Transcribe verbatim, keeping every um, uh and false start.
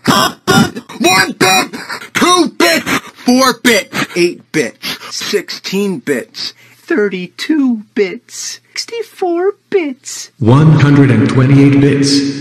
One bit, two bits, four bits, eight bits, sixteen bits, thirty-two bits, sixty-four bits, one hundred twenty-eight bits.